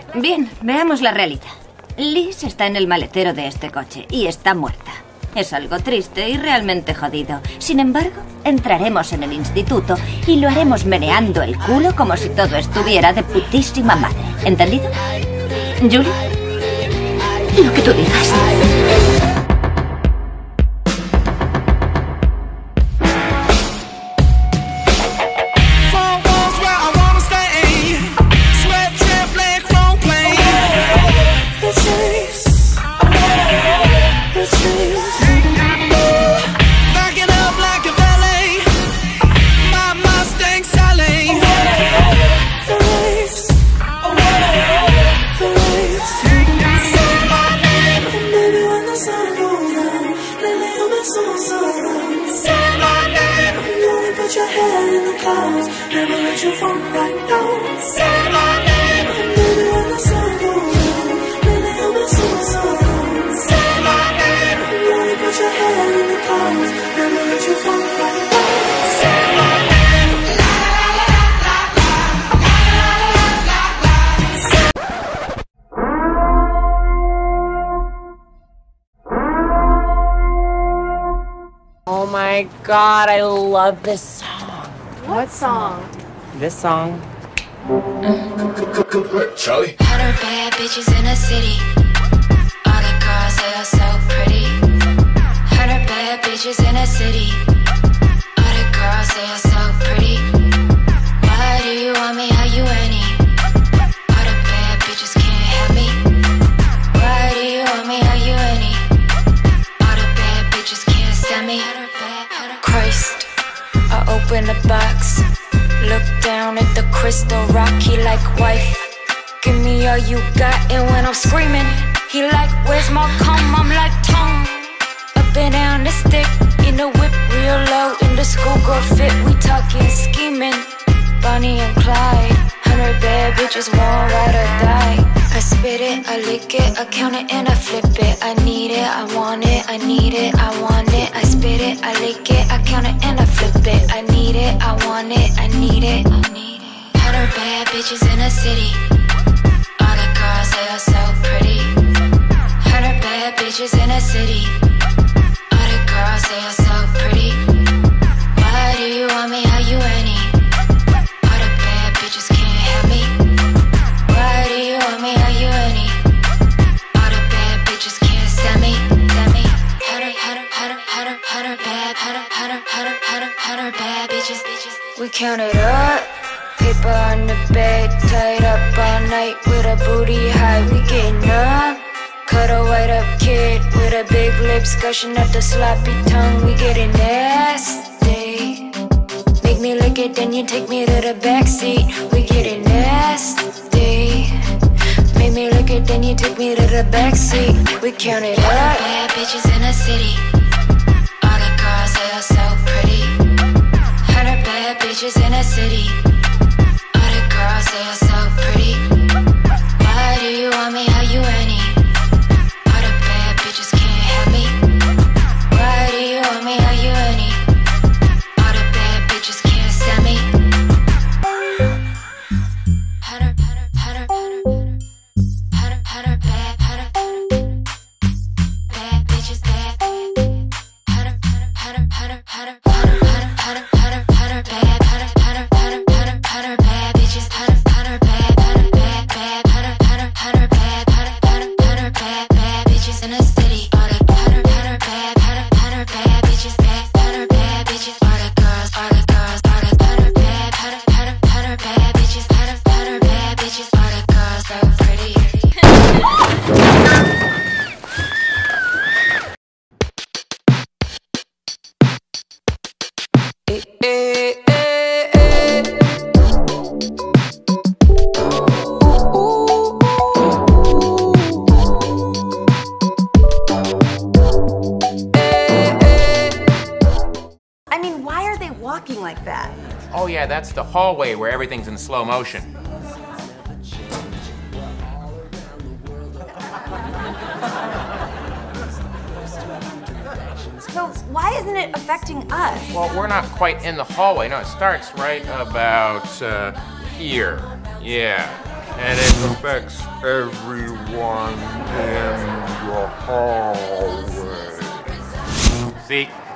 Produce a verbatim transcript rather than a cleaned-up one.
Bien, veamos la realidad. Liz está en el maletero de este coche y está muerta. Es algo triste y realmente jodido. Sin embargo, entraremos en el instituto y lo haremos meneando el culo como si todo estuviera de putísima madre. ¿Entendido? ¿Julie? Lo que tú digas. Oh my god, I love this song. What song? This song. Charlie? Hundred bad bitches in a city. All the girls, they are so pretty. Hundred bad bitches in a city. All the girls, they are so pretty. Why do you want me? How you any? All the bad bitches can't have me. Why do you want me? How you any? All the bad bitches can't stand me. Christ, I open the box. Look down at the crystal rock, he like, wife, give me all you got. And when I'm screaming, he like, where's my comb? I'm like, tone, up and down the stick, in the whip real low, in the schoolgirl fit, we talking scheming, Bonnie and Clyde, hundred bad bitches, won't ride or die. I spit it, I lick it, I count it and I flip it. I need it, I want it, I need it, I want it. I spit it, I lick it, I count it and I flip it. I need it, I want it, I need it, I need it. Hundred bad bitches in a city. All the girls, they are so pretty. Hundred bad bitches in a city. All the girls, they are so pretty. Why do you want me? How you any? All the bad bitches can't have me. Why do you want me? How you any? All the bad bitches can't stand me. Stand me. Hundred, hundred, hundred, hundred, hundred bad, hundred, hundred, hundred, hundred, hundred bad bitches. We count it up. Paper on the bed, tied up all night with a booty high. We getting up. Cut a white up kid with a big lips, gushing up the sloppy tongue. We getting nasty. Make me lick it, then you take me to the backseat. We getting nasty. Make me lick it, then you take me to the backseat. We count it up. Bad bitches in the city. All the girls, they are so pretty. Hundred bad bitches in the city. All the girls, they are so pretty. Why do you want me? How you any? All the bad bitches can't have me. Why do you want me? How you any? All the bad bitches can't stand me. Hundred, hundred, hundred, hundred, hundred, hundred bad, hundred, bad bitches, bad. Hundred, hundred, hundred, hundred, hundred, hundred, hundred, hundred bad, hundred, hundred, hundred, hundred, hundred bad bitches, hundred, hundred bad, hundred bad, bad, hundred, hundred, hundred bad, hundred, hundred, hundred bad, bad bitches in the city. All the hundred, hundred bad, hundred, hundred bad bitches, bad, hundred bad bitches. All the girls, all the girls, all the hundred bad, hundred, hundred, hundred bad bitches, hundred, hundred bad bitches. All the girls so pretty. I mean, why are they walking like that? Oh yeah, that's the hallway where everything's in slow motion. So why isn't it affecting us? Well, we're not quite in the hallway. No, it starts right about uh, here. Yeah. And it affects everyone in the hallway. See,